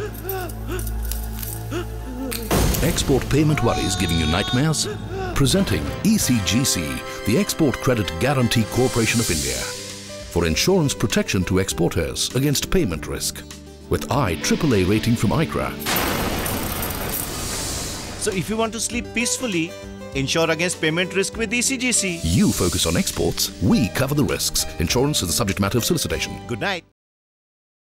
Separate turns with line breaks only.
Export payment worries giving you nightmares? Presenting ECGC, the Export Credit Guarantee Corporation of India, for insurance protection to exporters against payment risk, with IAAA rating from ICRA.
So if you want to sleep peacefully, insure against payment risk with ECGC.
You focus on exports, we cover the risks. Insurance is the subject matter of solicitation.
Good night.